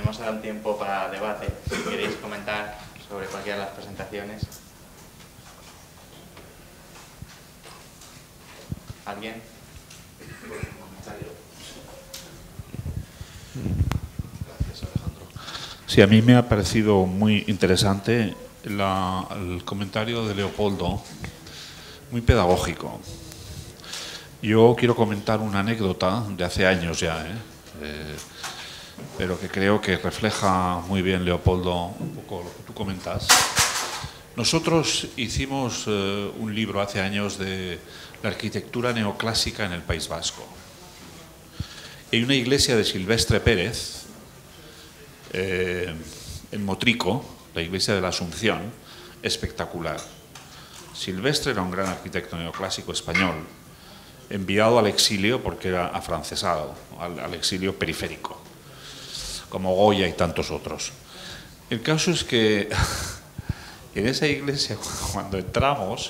tenemos ahora un tiempo para debate. Si queréis comentar sobre cualquiera de las presentaciones. ¿Alguien? Gracias, Alejandro. Sí, a mí me ha parecido muy interesante el comentario de Leopoldo, muy pedagógico. Yo quiero comentar una anécdota de hace años ya, pero que creo que refleja muy bien, Leopoldo, un poco lo que tú comentas. Nosotros hicimos un libro hace años de la arquitectura neoclásica en el País Vasco. Hay una iglesia de Silvestre Pérez, en Motrico, la iglesia de la Asunción, espectacular. Silvestre era un gran arquitecto neoclásico español, enviado al exilio porque era afrancesado, al exilio periférico, como Goya y tantos otros. El caso es que en esa iglesia, cuando entramos,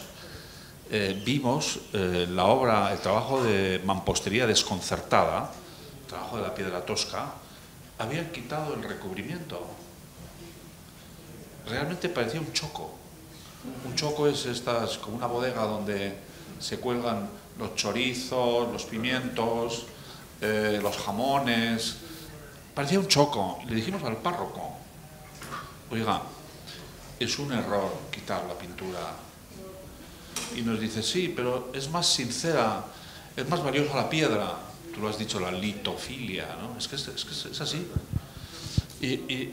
vimos la obra, el trabajo de mampostería desconcertada, el trabajo de la piedra tosca. Habían quitado el recubrimiento. Realmente parecía un choco. Un choco es como una bodega donde se cuelgan los chorizos, los pimientos, los jamones. Parecía un choco. Y le dijimos al párroco: oiga, es un error quitar la pintura. Y nos dice: sí, pero es más sincera, es más valiosa la piedra. Tú lo has dicho, la litofilia, ¿no? Es que es así. Y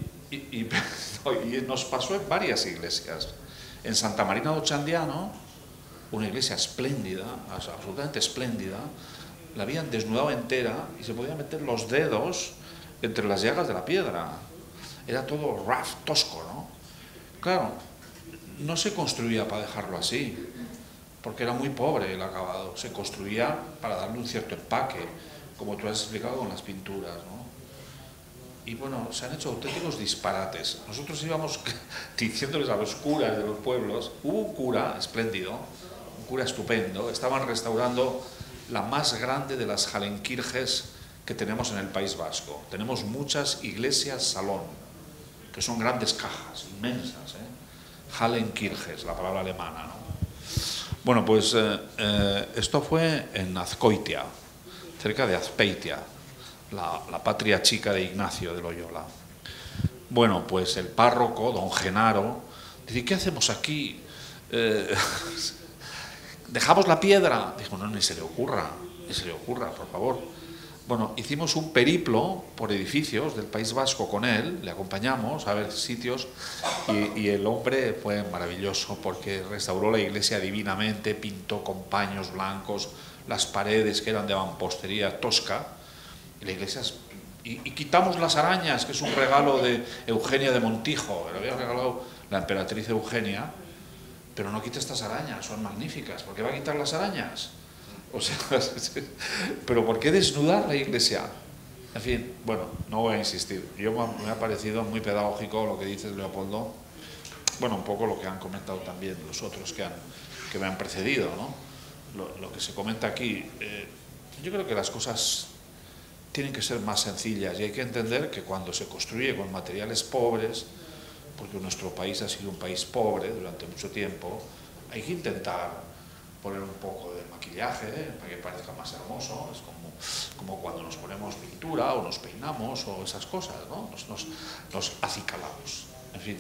nos pasó en varias iglesias. En Santa Marina d'Ochandiano, una iglesia espléndida, absolutamente espléndida, la habían desnudado entera y se podían meter los dedos entre las llagas de la piedra. Era todo rough, tosco, ¿no? Claro, no se construía para dejarlo así, porque era muy pobre el acabado. Se construía para darle un cierto empaque, como tú has explicado con las pinturas, ¿no? Y bueno, se han hecho auténticos disparates. Nosotros íbamos diciéndoles a los curas de los pueblos. Hubo un cura espléndido, un cura estupendo. Estaban restaurando la más grande de las Hallenkirches que tenemos en el País Vasco. Tenemos muchas iglesias salón, que son grandes cajas, inmensas, Hallenkirches, la palabra alemana, ¿no? Bueno, pues esto fue en Azkoitia, cerca de Azpeitia, la patria chica de Ignacio de Loyola. Bueno, pues el párroco, don Genaro, dice: ¿qué hacemos aquí? ¿Dejamos la piedra? Dijo: no, ni se le ocurra, por favor. Bueno, hicimos un periplo por edificios del País Vasco con él, le acompañamos a ver sitios y el hombre fue maravilloso porque restauró la iglesia divinamente, pintó con paños blancos las paredes que eran de mampostería tosca y la iglesia y quitamos las arañas, que es un regalo de Eugenia de Montijo, que le había regalado la emperatriz Eugenia, pero no quite estas arañas, son magníficas. ¿Por qué va a quitar las arañas? O sea, pero ¿por qué desnudar la iglesia? En fin, bueno, no voy a insistir. Me ha parecido muy pedagógico lo que dices, Leopoldo. Bueno, un poco lo que han comentado también los otros que me han precedido, ¿no? Lo que se comenta aquí. Yo creo que las cosas tienen que ser más sencillas y hay que entender que cuando se construye con materiales pobres, porque nuestro país ha sido un país pobre durante mucho tiempo, hay que intentar poner un poco de maquillaje para que parezca más hermoso. Es como cuando nos ponemos pintura o nos peinamos o esas cosas, ¿no? Nos acicalamos. En fin,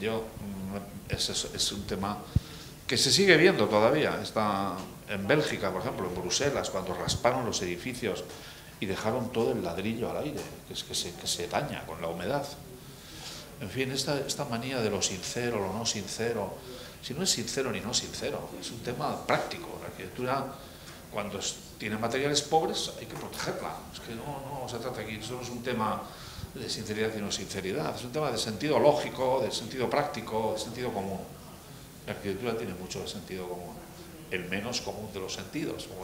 es un tema que se sigue viendo todavía. Está en Bélgica, por ejemplo, en Bruselas, cuando rasparon los edificios y dejaron todo el ladrillo al aire, que se daña con la humedad. En fin, esta manía de lo sincero, lo no sincero, si no es sincero ni no sincero, es un tema práctico. La arquitectura, cuando tiene materiales pobres, hay que protegerla. Es que no se trata aquí, eso no es un tema de sinceridad y no sinceridad, es un tema de sentido lógico, de sentido práctico, de sentido común. La arquitectura tiene mucho de sentido común, el menos común de los sentidos. Como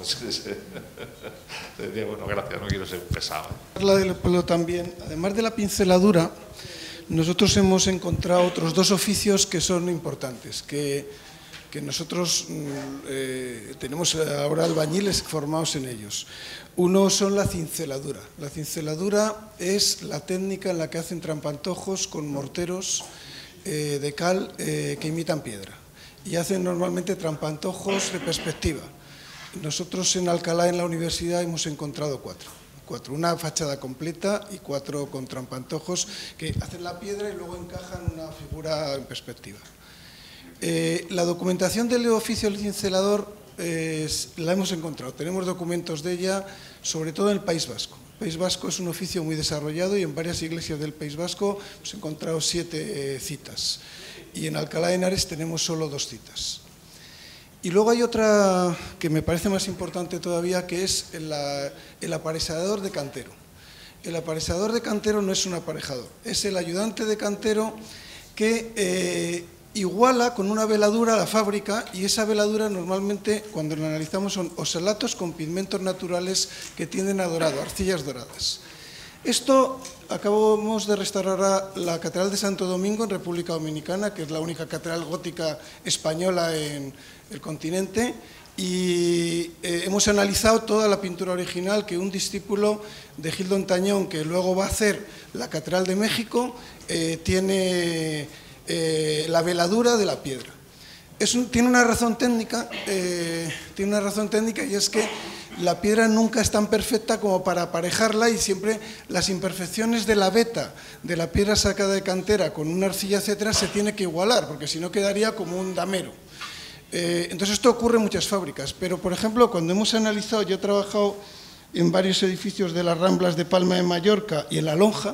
bueno, gracias, no quiero ser pesado. Pero también, además de la pinceladura, nosotros hemos encontrado otros dos oficios que son importantes, que que nosotros tenemos ahora albañiles formados en ellos. Uno son la cinceladura. La cinceladura es la técnica en la que hacen trampantojos con morteros de cal que imitan piedra. Y hacen normalmente trampantojos de perspectiva. Nosotros en Alcalá, en la universidad, hemos encontrado cuatro. Una fachada completa y 4 con trampantojos que hacen la piedra y luego encajan una figura en perspectiva. La documentación del oficio del cincelador la hemos encontrado. Tenemos documentos de ella, sobre todo en el País Vasco. El País Vasco es un oficio muy desarrollado y en varias iglesias del País Vasco hemos encontrado 7 citas. Y en Alcalá de Henares tenemos solo 2 citas. Y luego hay otra que me parece más importante todavía, que es el aparejador de cantero. El aparejador de cantero no es un aparejador, es el ayudante de cantero que iguala con una veladura a la fábrica, y esa veladura normalmente, cuando la analizamos, son oxalatos con pigmentos naturales que tienden a dorado, arcillas doradas. Esto acabamos de restaurar la Catedral de Santo Domingo en República Dominicana, que es la única catedral gótica española en el continente, y hemos analizado toda la pintura original que un discípulo de Gildón Tañón, que luego va a hacer la Catedral de México, tiene la veladura de la piedra. Tiene una razón técnica, y es que la piedra nunca es tan perfecta como para aparejarla, y siempre las imperfecciones de la veta de la piedra sacada de cantera con una arcilla, etcétera, se tiene que igualar, porque si no quedaría como un damero. Entonces esto ocurre en muchas fábricas, pero por ejemplo cuando hemos analizado, yo he trabajado en varios edificios de las Ramblas de Palma de Mallorca y en la Lonja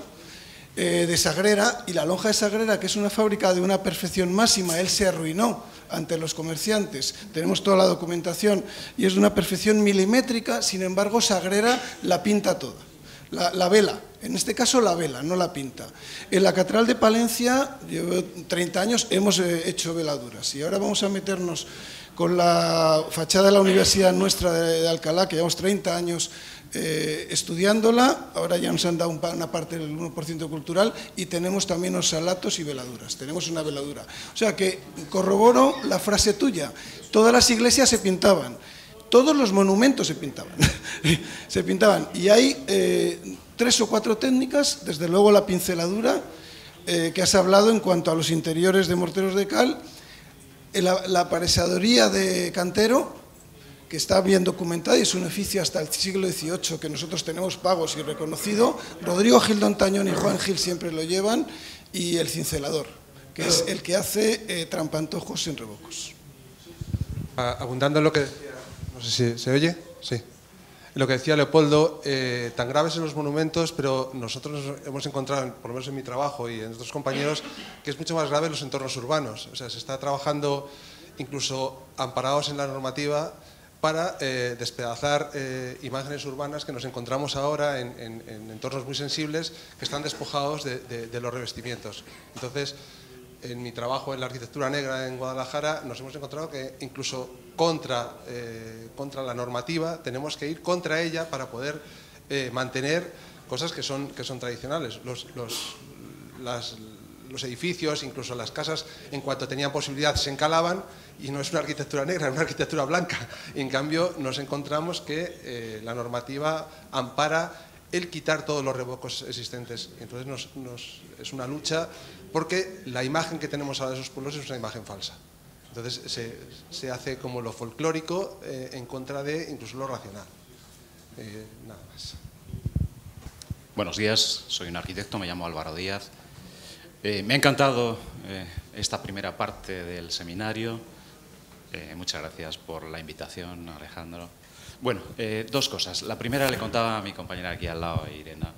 de Sagrera, y la Lonja de Sagrera, que es una fábrica de una perfección máxima, él se arruinó ante los comerciantes, tenemos toda la documentación y es de una perfección milimétrica, sin embargo Sagrera la pinta toda, la vela, en este caso la vela, no la pinta. En la Catedral de Palencia, llevo 30 años, hemos hecho veladuras, y ahora vamos a meternos con la fachada de la universidad nuestra de Alcalá, que llevamos 30 años estudiándola, ahora ya nos han dado una parte del 1% cultural, y tenemos también oxalatos y veladuras, tenemos una veladura. O sea que corroboro la frase tuya, todas las iglesias se pintaban, todos los monumentos se pintaban, se pintaban, y hay 3 o 4 técnicas, desde luego la pinceladura, que has hablado en cuanto a los interiores de morteros de cal, la aparejadoría de cantero, que está bien documentada y es un oficio hasta el siglo XVIII que nosotros tenemos pagos y reconocido. Rodrigo Gildón Tañón y Juan Gil siempre lo llevan, y el cincelador, que es el que hace trampantojos sin revocos. Abundando en lo que decía, no sé si se oye, sí. Lo que decía Leopoldo, tan graves en los monumentos, pero nosotros hemos encontrado, por lo menos en mi trabajo y en otros compañeros, que es mucho más grave en los entornos urbanos. O sea, se está trabajando incluso amparados en la normativa para despedazar imágenes urbanas que nos encontramos ahora en entornos muy sensibles, que están despojados de los revestimientos. Entonces, en mi trabajo en la arquitectura negra en Guadalajara, nos hemos encontrado que incluso contra la normativa tenemos que ir contra ella para poder mantener cosas que son tradicionales. Los edificios, incluso las casas, en cuanto tenían posibilidad, se encalaban, y no es una arquitectura negra, es una arquitectura blanca. Y en cambio nos encontramos que la normativa ampara el quitar todos los revocos existentes. Entonces es una lucha, porque la imagen que tenemos ahora de esos pueblos es una imagen falsa. Entonces se hace como lo folclórico en contra de incluso lo racional. Nada más. Buenos días, soy un arquitecto, me llamo Álvaro Díaz. Me ha encantado esta primera parte del seminario. Muchas gracias por la invitación, Alejandro. Bueno, 2 cosas. La primera, le contaba a mi compañera aquí al lado, Irena,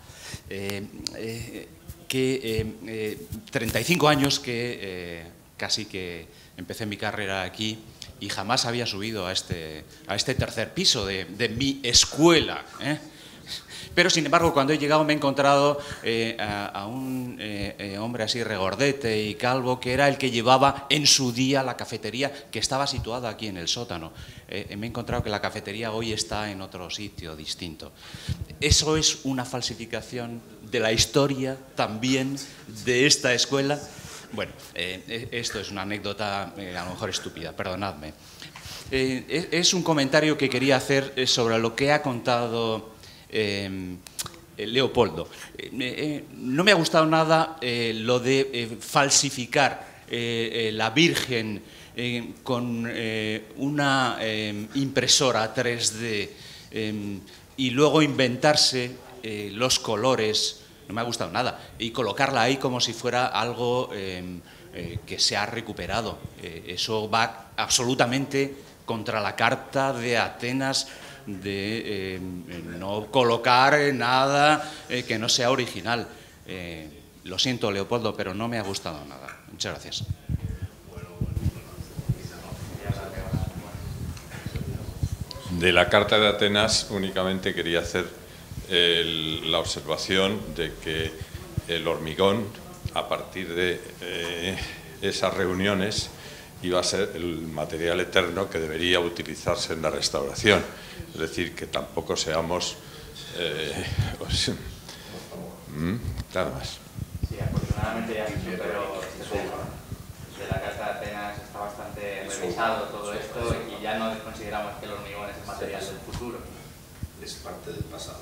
que 35 años que casi que empecé mi carrera aquí, y jamás había subido a este tercer piso de mi escuela, Pero, sin embargo, cuando he llegado me he encontrado a un hombre así regordete y calvo, que era el que llevaba en su día la cafetería, que estaba situada aquí en el sótano. Me he encontrado que la cafetería hoy está en otro sitio distinto. Eso es una falsificación de la historia también de esta escuela. Bueno, esto es una anécdota a lo mejor estúpida, perdonadme. Es un comentario que quería hacer sobre lo que ha contado Leopoldo. No me ha gustado nada lo de falsificar la Virgen con una impresora 3D y luego inventarse los colores. No me ha gustado nada. Y colocarla ahí como si fuera algo que se ha recuperado. Eso va absolutamente contra la Carta de Atenas de no colocar nada que no sea original. Lo siento, Leopoldo, pero no me ha gustado nada. Muchas gracias. De la Carta de Atenas únicamente quería hacer la observación de que el hormigón, a partir de esas reuniones, iba a ser el material eterno que debería utilizarse en la restauración. Es decir, que tampoco seamos... nada más. Sí, afortunadamente ya sí, pero de la Carta de Atenas está bastante revisado todo esto y ya no consideramos que el hormigón es el material del futuro. Es parte del pasado.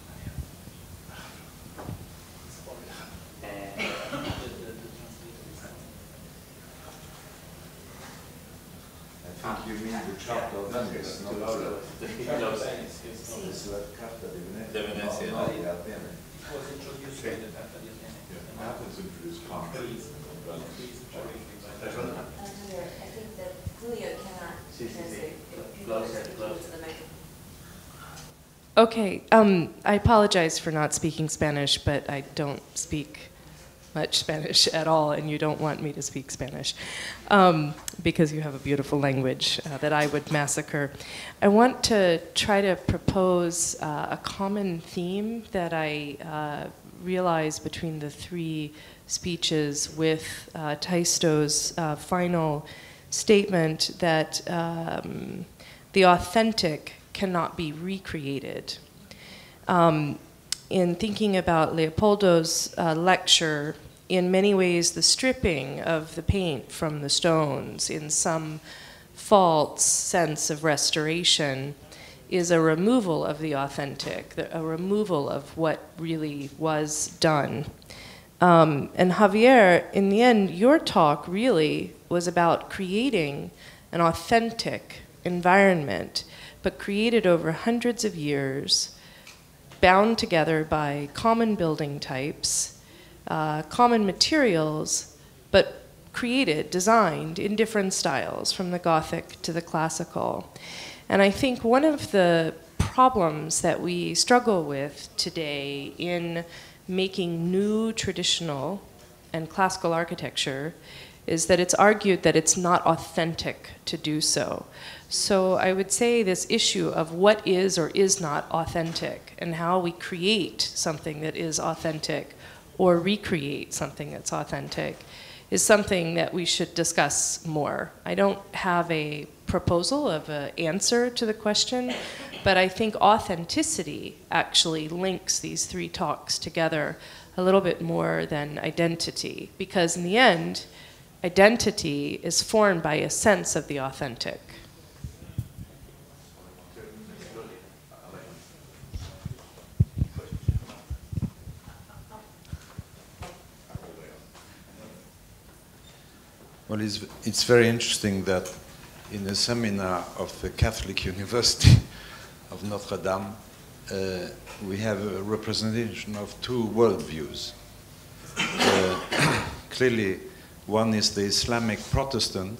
You mean the chapter of Venice, not the Carta de Venecia. Was introduced in the Carta de I think that Julio cannot translate. Closer. Okay, I apologize for not speaking Spanish, but I don't speak much Spanish at all, and you don't want me to speak Spanish because you have a beautiful language that I would massacre. I want to try to propose a common theme that I realize between the three speeches with Taisto's final statement that the authentic cannot be recreated. In thinking about Leopoldo's lecture, in many ways the stripping of the paint from the stones in some false sense of restoration is a removal of the authentic, a removal of what really was done. And Javier, in the end, your talk really was about creating an authentic environment, but created over hundreds of years, bound together by common building types, common materials, but created, designed in different styles, from the Gothic to the classical. And I think one of the problems that we struggle with today in making new traditional and classical architecture is that it's argued that it's not authentic to do so. So I would say this issue of what is or is not authentic and how we create something that is authentic or recreate something that's authentic is something that we should discuss more. I don't have a proposal of an answer to the question, but I think authenticity actually links these three talks together a little bit more than identity, because in the end, identity is formed by a sense of the authentic. Well, it's very interesting that in a seminar of the Catholic University of Notre Dame, we have a representation of two worldviews. Clearly, one is the Islamic Protestant,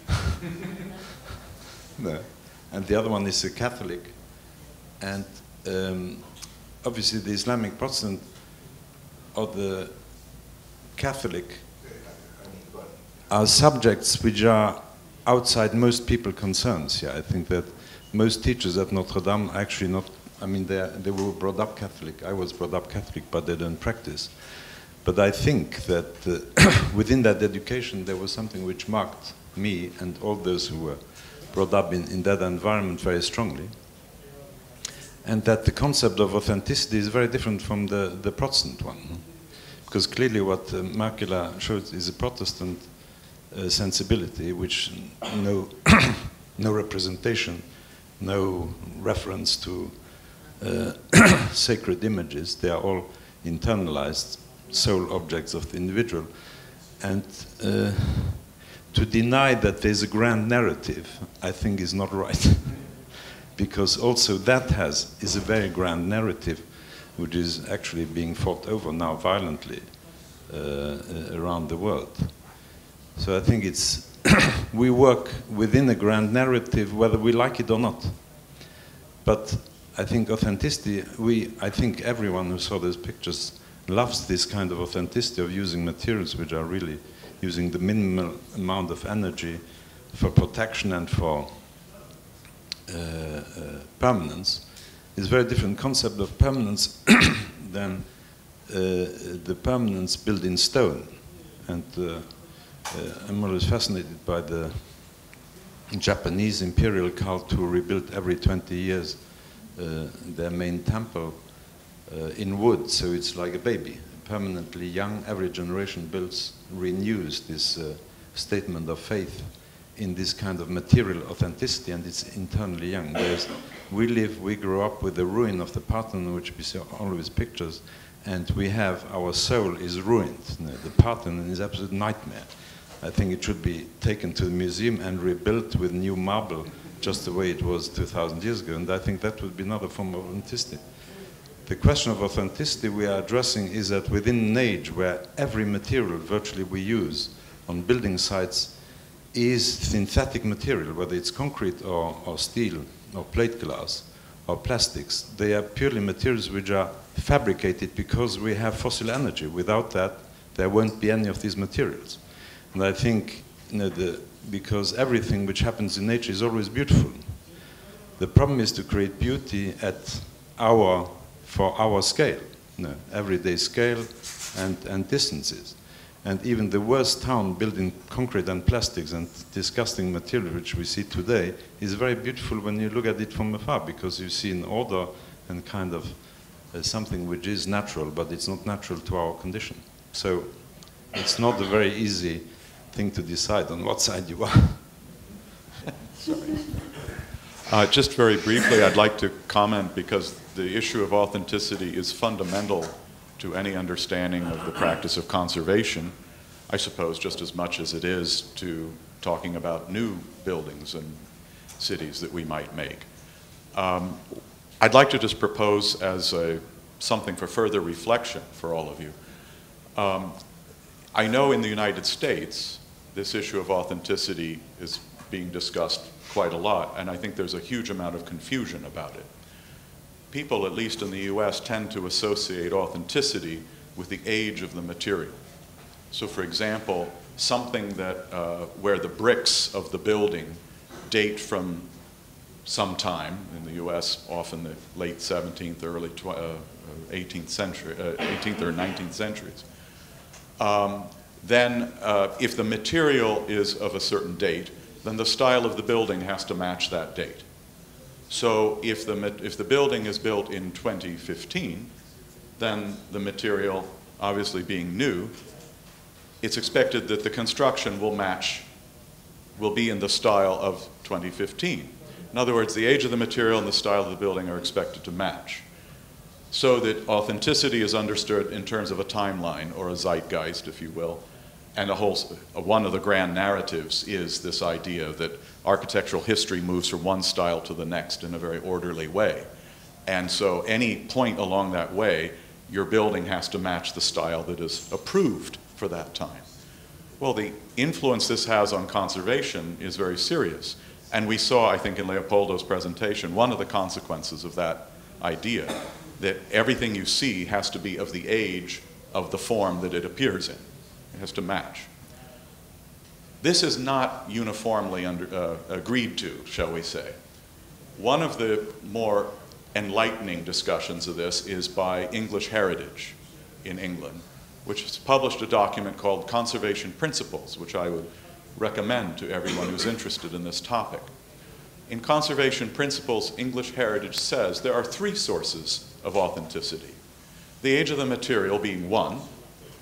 no, and the other one is the Catholic. And obviously the Islamic Protestant or the Catholic are subjects which are outside most people's concerns. Yeah, I think that most teachers at Notre Dame actually not, I mean, they were brought up Catholic. I was brought up Catholic, but they don't practice. But I think that within that education, there was something which marked me and all those who were brought up in that environment very strongly. And that the concept of authenticity is very different from the Protestant one. because clearly what Makela shows is a Protestant sensibility, which no, no representation, no reference to sacred images. They are all internalized soul objects of the individual. And to deny that there's a grand narrative, I think is not right. Because also that is a very grand narrative, which is actually being fought over now violently around the world. So I think it's, we work within a grand narrative whether we like it or not. But I think authenticity, I think everyone who saw those pictures loves this kind of authenticity of using materials which are really using the minimal amount of energy for protection and for permanence. It's a very different concept of permanence than the permanence built in stone. And I'm always fascinated by the Japanese imperial cult who rebuilt every 20 years their main temple in wood, so it's like a baby, permanently young. Every generation renews this statement of faith in this kind of material authenticity, and it's internally young. Whereas we grow up with the ruin of the Parthenon, which we see always pictures, and our soul is ruined. The Parthenon is an absolute nightmare. I think it should be taken to the museum and rebuilt with new marble, just the way it was 2,000 years ago, and I think that would be another form of authenticity. The question of authenticity we are addressing is that within an age where every material virtually we use on building sites is synthetic material, whether it's concrete or steel or plate glass or plastics, they are purely materials which are fabricated because we have fossil energy. Without that, there won't be any of these materials. And I think, because everything which happens in nature is always beautiful. The problem is to create beauty for our scale, everyday scale and distances. And even the worst town built in concrete and plastics and disgusting material which we see today is very beautiful when you look at it from afar, because you see an order and kind of something which is natural, but it's not natural to our condition. So it's not a very easy thing to decide on what side you are. Sorry. Just very briefly, I'd like to comment, because the issue of authenticity is fundamental to any understanding of the practice of conservation, I suppose, just as much as it is to talking about new buildings and cities that we might make. I'd like to just propose as something for further reflection for all of you. I know in the United States, this issue of authenticity is being discussed quite a lot, and I think there's a huge amount of confusion about it. People, at least in the US, tend to associate authenticity with the age of the material. So for example, something that, where the bricks of the building date from some time, in the US, often the late 17th, early 18th century, 18th or 19th centuries. Then if the material is of a certain date, then the style of the building has to match that date. So if the building is built in 2015, then the material, obviously being new, it's expected that the construction will be in the style of 2015. In other words, the age of the material and the style of the building are expected to match. So that authenticity is understood in terms of a timeline, or a zeitgeist, if you will. And one of the grand narratives is this idea that architectural history moves from one style to the next in a very orderly way. And so any point along that way, your building has to match the style that is approved for that time. Well, the influence this has on conservation is very serious. And we saw, I think, in Leopoldo's presentation, one of the consequences of that idea, that everything you see has to be of the age of the form that it appears in. It has to match. This is not uniformly agreed to, shall we say. One of the more enlightening discussions of this is by English Heritage in England, which has published a document called Conservation Principles, which I would recommend to everyone who's interested in this topic. In Conservation Principles, English Heritage says there are three sources of authenticity. The age of the material being one,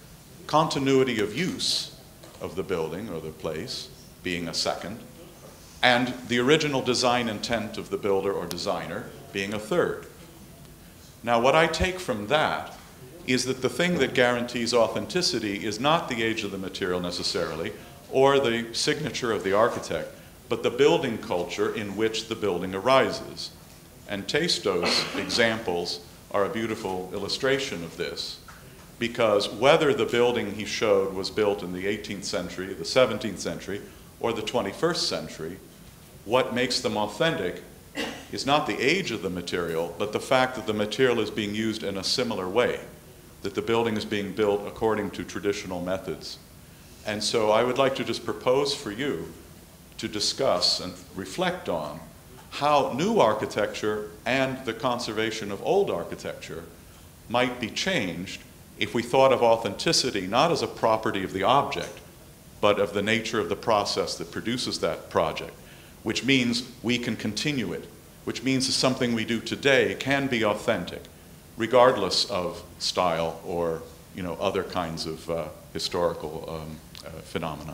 continuity of use of the building or the place being a second, and the original design intent of the builder or designer being a third. Now, what I take from that is that the thing that guarantees authenticity is not the age of the material necessarily, or the signature of the architect, but the building culture in which the building arises. And Taisto's examples are a beautiful illustration of this, because whether the building he showed was built in the 18th century, the 17th century, or the 21st century, what makes them authentic is not the age of the material, but the fact that the material is being used in a similar way, that the building is being built according to traditional methods. And so I would like to just propose for you to discuss and reflect on how new architecture and the conservation of old architecture might be changed if we thought of authenticity not as a property of the object, but of the nature of the process that produces that project, which means we can continue it, which means that something we do today can be authentic, regardless of style or, you know, other kinds of historical phenomena.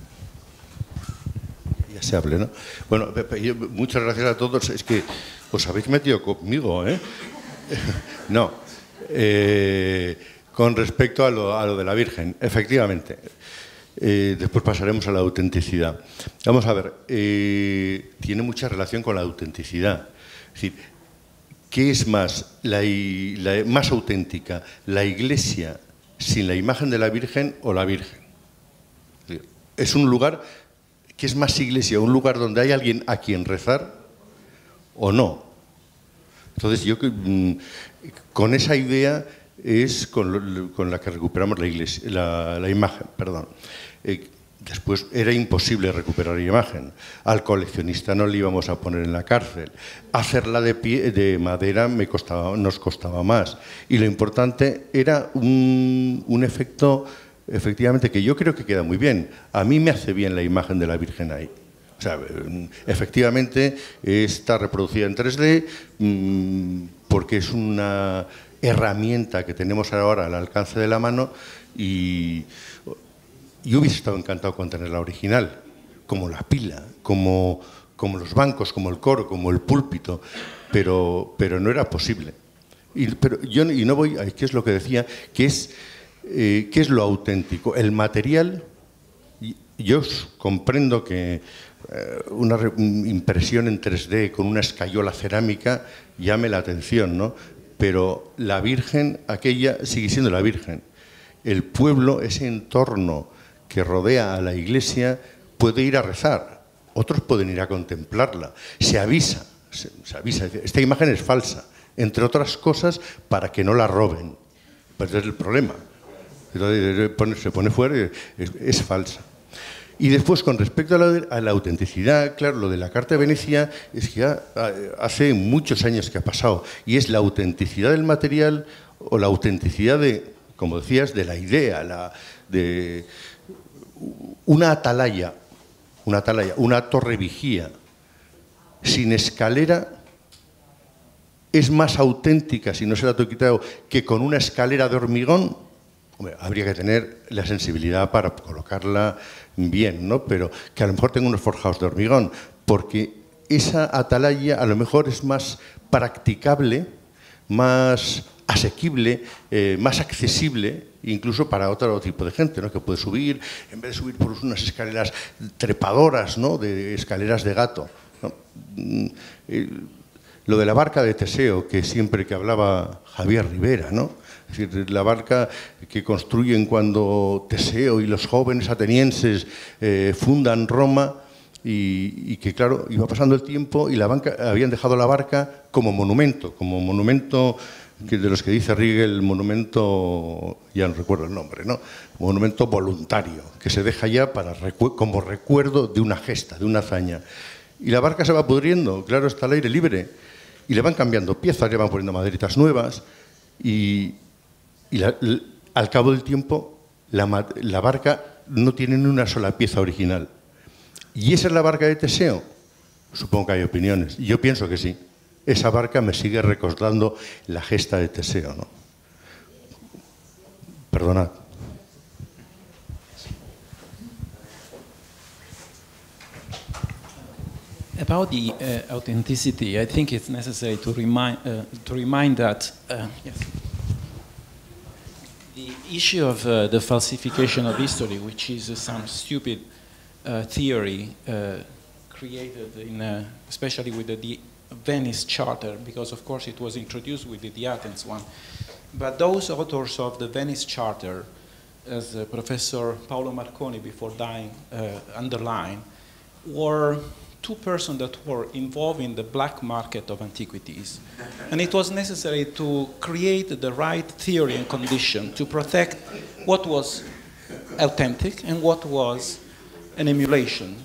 Ya se hable, ¿no? Bueno, muchas gracias a todos. Es que os habéis metido conmigo, ¿eh? No. Con respecto a lo de la Virgen, efectivamente. Después pasaremos a la autenticidad. Vamos a ver, tiene mucha relación con la autenticidad. Es decir, ¿qué es más, más auténtica? ¿La iglesia sin la imagen de la Virgen o la Virgen? Es un lugar que es más iglesia, un lugar donde hay alguien a quien rezar o no. Entonces yo con esa idea es con la que recuperamos la iglesia, la imagen, perdón. Después era imposible recuperar la imagen. Al coleccionista no le íbamos a poner en la cárcel. Hacerla de madera nos costaba más. Y lo importante era un efecto, efectivamente, que yo creo que queda muy bien. A mí me hace bien la imagen de la Virgen ahí. O sea, efectivamente está reproducida en 3D porque es una herramienta que tenemos ahora al alcance de la mano y yo hubiese estado encantado con tener la original, como la pila, como los bancos, como el coro, como el púlpito, pero no era posible. Y no voy, ¿qué es lo que decía? ¿Qué es lo auténtico? El material, yo comprendo que una impresión en 3D con una escayola cerámica llame la atención, ¿no? Pero la Virgen, aquella, sigue siendo la Virgen. El pueblo, ese entorno que rodea a la iglesia, puede ir a rezar. Otros pueden ir a contemplarla. Se avisa, esta imagen es falsa, entre otras cosas, para que no la roben. Pues ese es el problema. Entonces, se pone fuera y es falsa. Y después, con respecto a la autenticidad, claro, lo de la Carta de Venecia es que ya hace muchos años que ha pasado, y es la autenticidad del material o la autenticidad de, como decías, de la idea, de una atalaya, una torre vigía sin escalera es más auténtica, si no se la ha quitado, que con una escalera de hormigón. Hombre, habría que tener la sensibilidad para colocarla bien, ¿no? Pero que a lo mejor tenga unos forjados de hormigón, porque esa atalaya a lo mejor es más practicable, más asequible, más accesible, incluso para otro tipo de gente, ¿no? Que puede subir, en vez de subir por unas escaleras trepadoras, ¿no? De escaleras de gato, ¿no? Lo de la barca de Teseo, que siempre que hablaba Javier Rivera, ¿no? Es decir, la barca que construyen cuando Teseo y los jóvenes atenienses fundan Roma y que, claro, iba pasando el tiempo y habían dejado la barca como monumento de los que dice Riegel, monumento, ya no recuerdo el nombre, ¿no? Monumento voluntario, que se deja ya como recuerdo de una gesta, de una hazaña. Y la barca se va pudriendo, claro, está al aire libre, y le van cambiando piezas, le van poniendo maderitas nuevas, y al cabo del tiempo la barca no tiene ni una sola pieza original. ¿Y esa es la barca de Teseo? Supongo que hay opiniones. Yo pienso que sí. Esa barca me sigue recordando la gesta de Teseo, ¿no? Perdonad. About the authenticity, I think it's necessary to remind that yes, the issue of the falsification of history, which is some stupid theory created in, especially with the Venice Charter, because of course it was introduced with the Athens one. But those authors of the Venice Charter, as Professor Paolo Marconi before dying underlined, were two persons that were involved in the black market of antiquities. And it was necessary to create the right theory and condition to protect what was authentic and what was an emulation.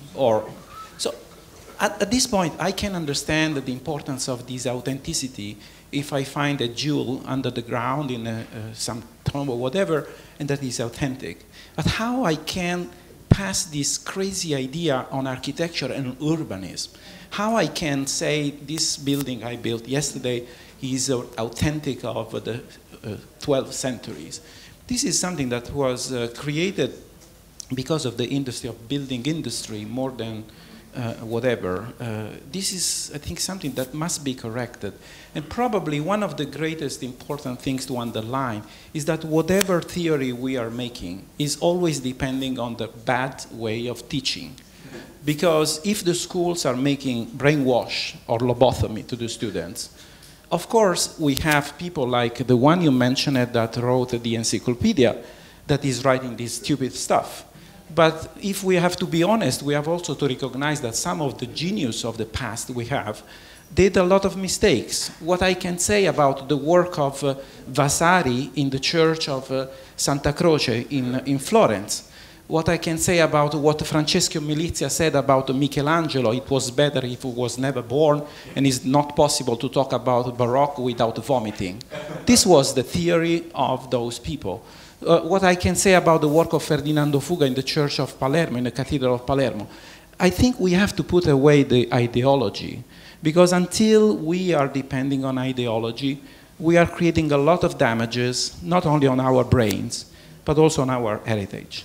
So at this point, I can understand the importance of this authenticity if I find a jewel under the ground in some tomb or whatever, and that is authentic. But how I can pass this crazy idea on architecture and urbanism? How I can say this building I built yesterday is authentic of the 12th centuries? This is something that was created because of the industry of building industry more than whatever. This is, I think, something that must be corrected. And probably one of the greatest important things to underline is that whatever theory we are making is always depending on the bad way of teaching. Because if the schools are making brainwash or lobotomy to the students, of course we have people like the one you mentioned that wrote the encyclopedia that is writing this stupid stuff. But if we have to be honest, we have also to recognize that some of the genius of the past we have did a lot of mistakes. What I can say about the work of Vasari in the church of Santa Croce in Florence, what I can say about what Francesco Milizia said about Michelangelo, it was better if he was never born, and it's not possible to talk about Baroque without vomiting. This was the theory of those people. What I can say about the work of Ferdinando Fuga in the church of Palermo, in the Cathedral of Palermo, I think we have to put away the ideology, because until we are depending on ideology, we are creating a lot of damages, not only on our brains, but also on our heritage.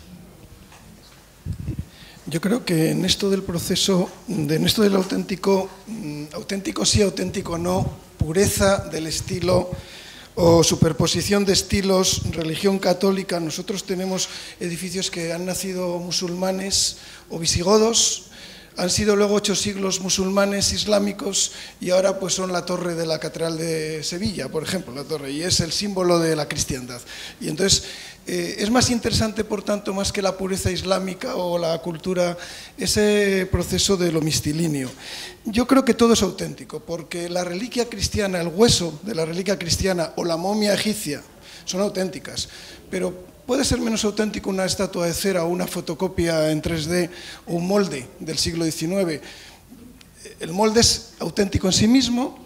Yo creo que en esto del proceso, en esto del auténtico, auténtico sí, auténtico no, pureza del estilo o superposición de estilos, religión católica. Nosotros tenemos edificios que han nacido musulmanes o visigodos, han sido luego 8 siglos musulmanes islámicos y ahora pues son la torre de la Catedral de Sevilla, por ejemplo, la torre, y es el símbolo de la cristiandad. Y entonces es más interesante, por tanto, más que la pureza islámica o la cultura, ese proceso de lo mistilinio. Yo creo que todo es auténtico, porque la reliquia cristiana, el hueso de la reliquia cristiana o la momia egipcia son auténticas, pero puede ser menos auténtico una estatua de cera o una fotocopia en 3D o un molde del siglo XIX. El molde es auténtico en sí mismo,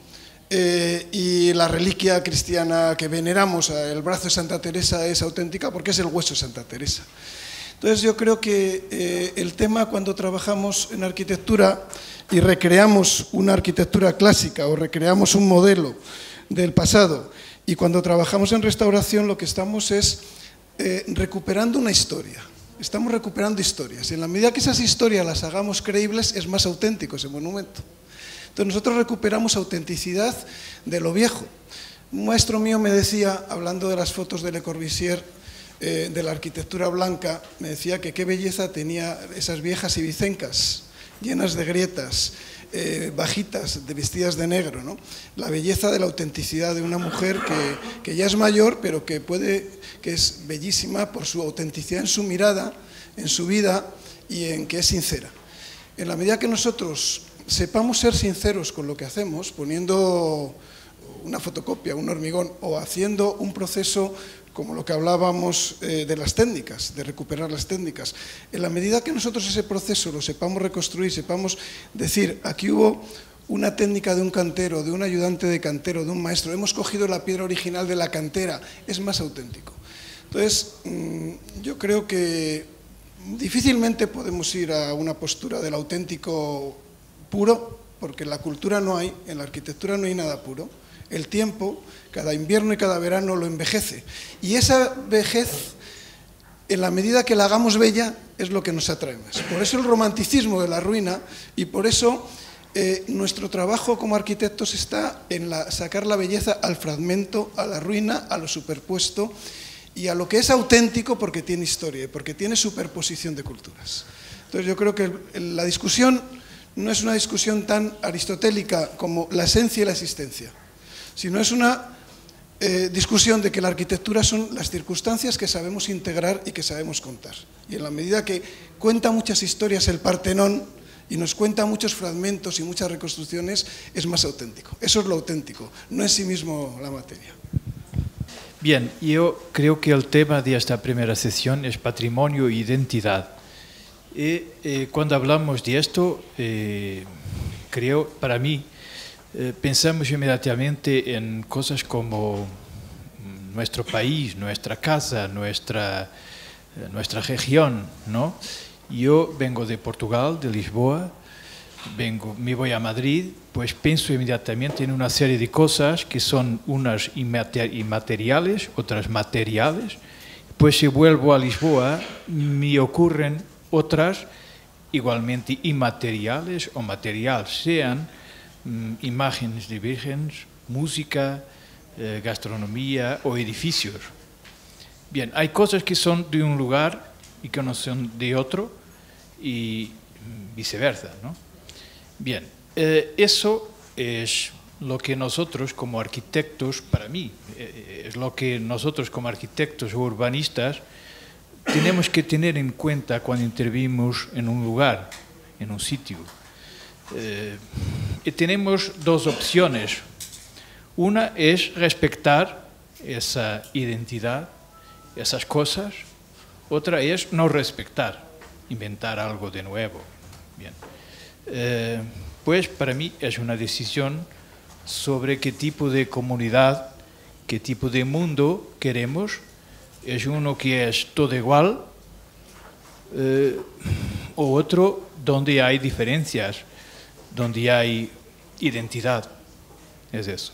y la reliquia cristiana que veneramos, el brazo de Santa Teresa, es auténtica porque es el hueso de Santa Teresa. Entonces yo creo que el tema, cuando trabajamos en arquitectura y recreamos una arquitectura clásica o recreamos un modelo del pasado, y cuando trabajamos en restauración, lo que estamos es recuperando una historia. Estamos recuperando historias, y en la medida que esas historias las hagamos creíbles, es más auténtico ese monumento. Entonces nosotros recuperamos autenticidad de lo viejo. Un maestro mío me decía, hablando de las fotos de Le Corbusier, de la arquitectura blanca, me decía que qué belleza tenía esas viejas ibicencas, llenas de grietas, bajitas, vestidas de negro, ¿no? La belleza de la autenticidad de una mujer que ya es mayor, pero que es bellísima por su autenticidad en su mirada, en su vida, y en que es sincera. En la medida que nosotros sepamos ser sinceros con lo que hacemos, poniendo una fotocopia, un hormigón, o haciendo un proceso como lo que hablábamos de las técnicas, de recuperar las técnicas. En la medida que nosotros ese proceso lo sepamos reconstruir, sepamos decir, aquí hubo una técnica de un cantero, de un ayudante de cantero, de un maestro, hemos cogido la piedra original de la cantera, es más auténtico. Entonces, yo creo que difícilmente podemos ir a una postura del auténtico puro, porque en la cultura no hay, en la arquitectura no hay nada puro. El tiempo, cada invierno y cada verano lo envejece. Y esa vejez, en la medida que la hagamos bella, es lo que nos atrae más. Por eso el romanticismo de la ruina, y por eso Nuestro trabajo como arquitectos está en sacar la belleza al fragmento, a la ruina, a lo superpuesto y a lo que es auténtico porque tiene historia y porque tiene superposición de culturas. Entonces yo creo que la discusión no es una discusión tan aristotélica como la esencia y la existencia, sino es una discusión de que la arquitectura son las circunstancias que sabemos integrar y que sabemos contar. Y en la medida que cuenta muchas historias el Partenón y nos cuenta muchos fragmentos y muchas reconstrucciones, es más auténtico. Eso es lo auténtico, no en sí mismo la materia. Bien, yo creo que el tema de esta primera sesión es patrimonio e identidad. Y cuando hablamos de esto, creo, para mí, pensamos inmediatamente en cosas como nuestro país, nuestra casa, nuestra región, ¿no? Yo vengo de Portugal, de Lisboa, me voy a Madrid, pues pienso inmediatamente en una serie de cosas que son unas inmateriales, otras materiales. Pues si vuelvo a Lisboa, me ocurren otras igualmente inmateriales o materiales, sean imágenes de vírgenes, música, gastronomía o edificios. Bien, hay cosas que son de un lugar y que no son de otro y viceversa, ¿no? Bien, eso es lo que nosotros como arquitectos, para mí, es lo que nosotros como arquitectos o urbanistas tenemos que tener en cuenta cuando intervenimos en un lugar, en un sitio. Y tenemos dos opciones. Una es respetar esa identidad, esas cosas. Otra es no respetar, inventar algo de nuevo. Bien. Pues para mí es una decisión sobre qué tipo de comunidad, qué tipo de mundo queremos. Es uno que es todo igual o otro donde hay diferencias, donde hay identidad. Es eso.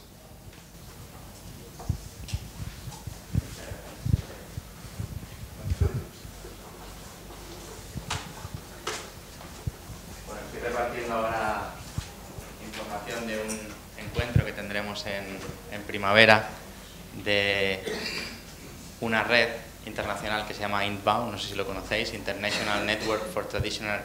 Bueno, estoy repartiendo ahora información de un encuentro que tendremos en primavera de una red internacional que se llama INTBAU, no sé si lo conocéis, International Network for Traditional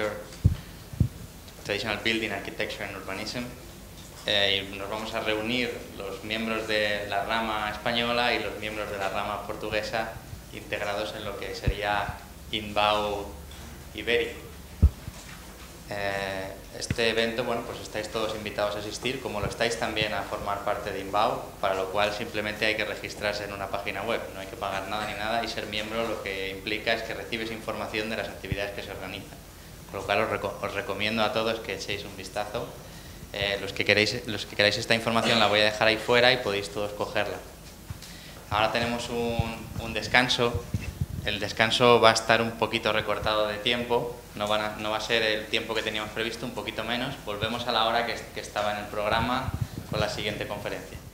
Building Architecture and Urbanism. Y nos vamos a reunir los miembros de la rama española y los miembros de la rama portuguesa integrados en lo que sería INTBAU Ibérico. Este evento, bueno, pues estáis todos invitados a asistir, como lo estáis también a formar parte de INTBAU, para lo cual simplemente hay que registrarse en una página web, no hay que pagar nada ni nada, y ser miembro lo que implica es que recibes información de las actividades que se organizan. Con lo cual os recomiendo a todos que echéis un vistazo. Los que queráis esta información la voy a dejar ahí fuera y podéis todos cogerla. Ahora tenemos un descanso. El descanso va a estar un poquito recortado de tiempo, no va a ser el tiempo que teníamos previsto, un poquito menos. Volvemos a la hora que estaba en el programa con la siguiente conferencia.